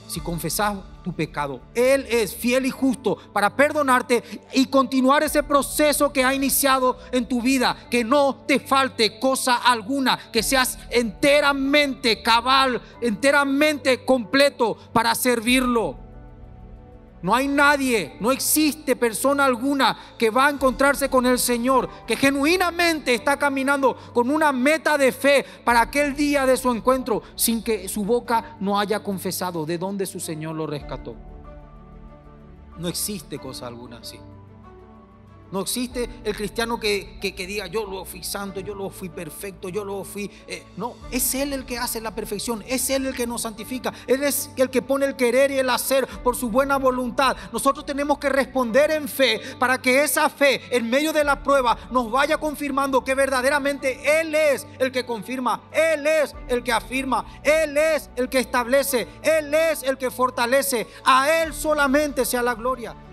si confesás tu pecado, Él es fiel y justo para perdonarte y continuar ese proceso que ha iniciado en tu vida. Que no te falte cosa alguna, que seas enteramente cabal, enteramente completo para servirlo. No hay nadie, no existe persona alguna que va a encontrarse con el Señor, que genuinamente está caminando con una meta de fe para aquel día de su encuentro, sin que su boca no haya confesado de dónde su Señor lo rescató. No existe cosa alguna así. No existe el cristiano que diga: yo lo fui santo, yo lo fui perfecto, yo lo fui... No, es Él el que hace la perfección, es Él el que nos santifica, Él es el que pone el querer y el hacer por su buena voluntad. Nosotros tenemos que responder en fe para que esa fe en medio de la prueba nos vaya confirmando que verdaderamente Él es el que confirma, Él es el que afirma, Él es el que establece, Él es el que fortalece. A Él solamente sea la gloria.